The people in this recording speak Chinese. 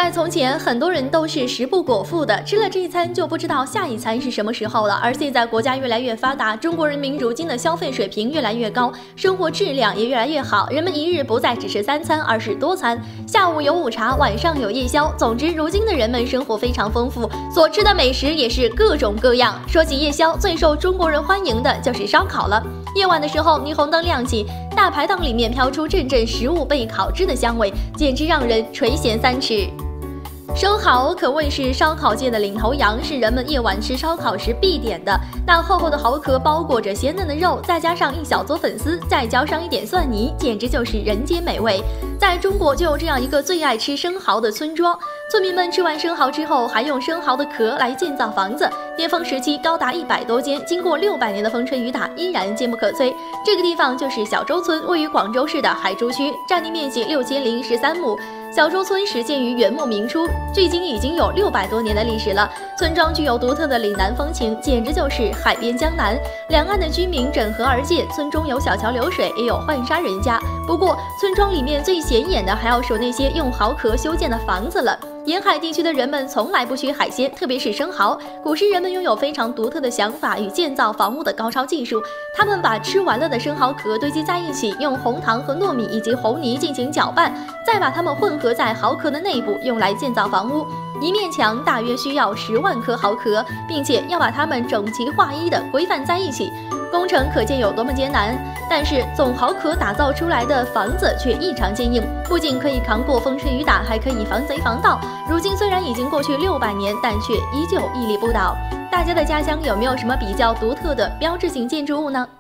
在从前，很多人都是食不果腹的，吃了这一餐就不知道下一餐是什么时候了。而现在国家越来越发达，中国人民如今的消费水平越来越高，生活质量也越来越好，人们一日不再只是3餐，而是多餐，下午有午茶，晚上有夜宵。总之，如今的人们生活非常丰富，所吃的美食也是各种各样。说起夜宵，最受中国人欢迎的就是烧烤了。夜晚的时候，霓虹灯亮起，大排档里面飘出阵阵食物被烤制的香味，简直让人垂涎三尺。生蚝可谓是烧烤界的领头羊，是人们夜晚吃烧烤时必点的。那厚厚的蚝壳包裹着鲜嫩的肉，再加上一小撮粉丝，再浇上一点蒜泥，简直就是人间美味。在中国就有这样一个最爱吃生蚝的村庄，村民们吃完生蚝之后，还用生蚝的壳来建造房子，巅峰时期高达100多间，经过600年的风吹雨打，依然坚不可摧。这个地方就是小洲村，位于广州市的海珠区，占地面积6013亩。小洲村始建于元末明初，距今已经有600多年的历史了。村庄具有独特的岭南风情，简直就是海边江南。两岸的居民整河而建，村中有小桥流水，也有浣纱人家。不过，村庄里面最显眼的还要数那些用蚝壳修建的房子了。沿海地区的人们从来不缺海鲜，特别是生蚝。古时人们拥有非常独特的想法与建造房屋的高超技术，他们把吃完了的生蚝壳堆积在一起，用红糖和糯米以及红泥进行搅拌，再把它们混合在蚝壳的内部，用来建造房屋。一面墙大约需要10万颗蚝壳，并且要把它们整齐划一的规范在一起。工程可见有多么艰难，但是总蚝壳打造出来的房子却异常坚硬，不仅可以扛过风吹雨打，还可以防贼防盗。如今虽然已经过去600年，但却依旧屹立不倒。大家的家乡有没有什么比较独特的标志性建筑物呢？